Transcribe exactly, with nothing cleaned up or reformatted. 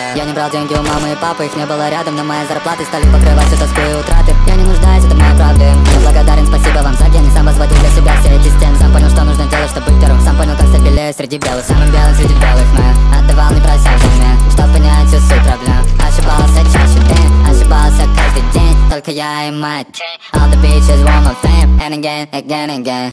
Я не брал деньги у мамы и папы, их не было рядом, но мои зарплаты стали покрывать всю тоску и утраты. Я не нуждаюсь, это моя проблема. Я благодарен, спасибо вам за гены. Сам возводил для себя все эти стены. Сам понял, что нужно делать, чтобы быть первым. Сам понял, как стать белее среди белых. Самым белым среди белых, но я отдавал, не прося взамен, чтоб понять всю суть проблем. Ошибался чаще день, ошибался каждый день. Только я и моя тень. All the bitches want my fame, and again, again, again.